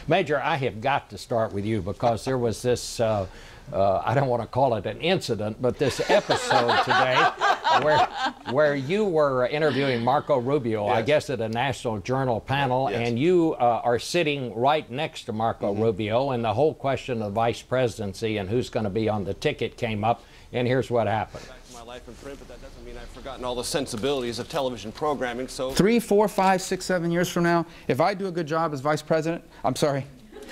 Major, I have got to start with you because there was this, I don't want to call it an incident, but this episode today where you were interviewing Marco Rubio, yes. I guess at a National Journal panel, yes. And you are sitting right next to Marco Rubio, and the whole question of vice presidency and who's going to be on the ticket came up, and here's what happened. My life in print, but that doesn't mean I've forgotten all the sensibilities of television programming. So 3, 4, 5, 6, 7 years from now, if I do a good job as vice president, I'm sorry. You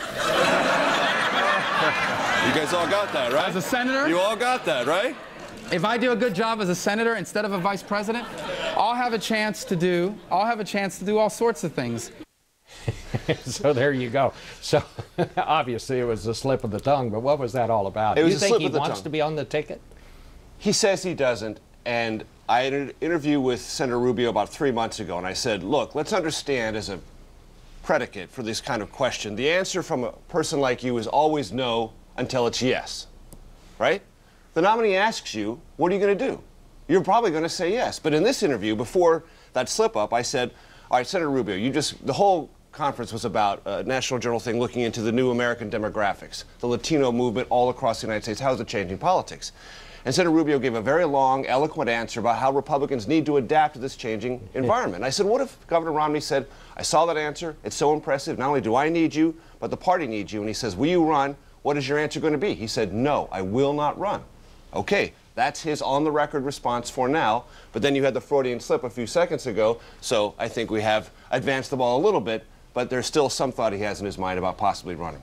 guys all got that, right? As a senator? You all got that, right? If I do a good job as a senator instead of a vice president, I'll have a chance to do all sorts of things. So there you go. So obviously it was a slip of the tongue, but what was that all about? It was you a think slip he of the wants tongue. to be on the ticket? He says he doesn't, and I had an interview with Senator Rubio about 3 months ago, and I said, look, let's understand as a predicate for this kind of question, the answer from a person like you is always no until it's yes, right? The nominee asks you, what are you going to do? You're probably going to say yes. But in this interview, before that slip-up, I said, all right, Senator Rubio, the whole conference was about a National Journal thing looking into the new American demographics, the Latino movement all across the United States. How is it changing politics? And Senator Rubio gave a very long, eloquent answer about how Republicans need to adapt to this changing environment. I said, what if Governor Romney said, I saw that answer, it's so impressive, not only do I need you, but the party needs you. And he says, will you run? What is your answer going to be? He said, no, I will not run. Okay, that's his on-the-record response for now, but then you had the Freudian slip a few seconds ago, so I think we have advanced the ball a little bit, but there's still some thought he has in his mind about possibly running.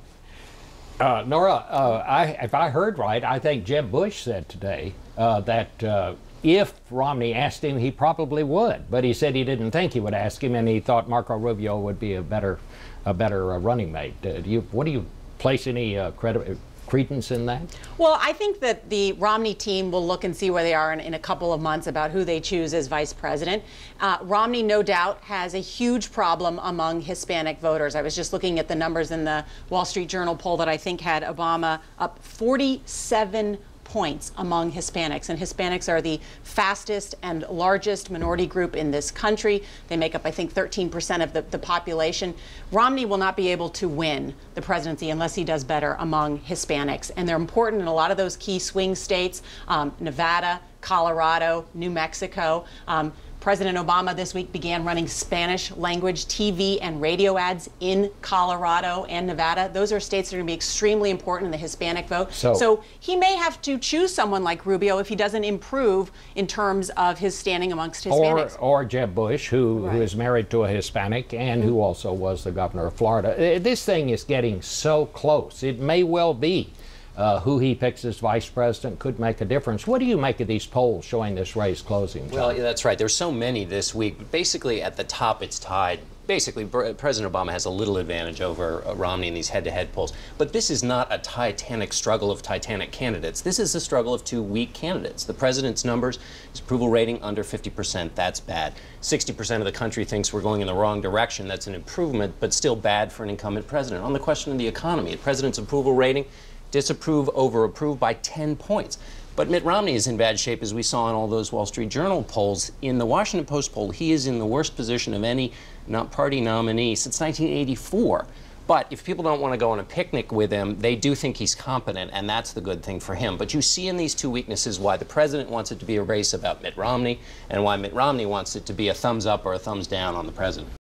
Norah, if I heard right, I think Jeb Bush said today that if Romney asked him, he probably would. But he said he didn't think he would ask him, and he thought Marco Rubio would be a better running mate. What do you place any credence in that? Well, I think that the Romney team will look and see where they are in a couple of months about who they choose as vice president. Romney, no doubt, has a huge problem among Hispanic voters. I was just looking at the numbers in the Wall Street Journal poll that I think had Obama up 47 points among Hispanics, and Hispanics are the fastest and largest minority group in this country. They make up, I think, 13% of the population. Romney will not be able to win the presidency unless he does better among Hispanics, and they're important in a lot of those key swing states, Nevada, Colorado, New Mexico. President Obama this week began running Spanish language TV and radio ads in Colorado and Nevada. Those are states that are going to be extremely important in the Hispanic vote. So he may have to choose someone like Rubio if he doesn't improve in terms of his standing amongst Hispanics. Or Jeb Bush, who is married to a Hispanic and who also was the governor of Florida. This thing is getting so close. It may well be who he picks as vice president could make a difference. What do you make of these polls showing this race closing? Well, yeah, that's right. There's so many this week. But basically, at the top, it's tied. Basically, President Obama has a little advantage over Romney in these head-to-head polls. But this is not a titanic struggle of titanic candidates. This is a struggle of two weak candidates. The president's numbers, his approval rating under 50%, that's bad. 60% of the country thinks we're going in the wrong direction. That's an improvement, but still bad for an incumbent president. On the question of the economy, the president's approval rating, disapprove over approve by 10 points. But Mitt Romney is in bad shape, as we saw in all those Wall Street Journal polls. In the Washington Post poll, he is in the worst position of any party nominee since 1984. But if people don't want to go on a picnic with him, they do think he's competent, and that's the good thing for him. But you see in these two weaknesses why the president wants it to be a race about Mitt Romney and why Mitt Romney wants it to be a thumbs up or a thumbs down on the president.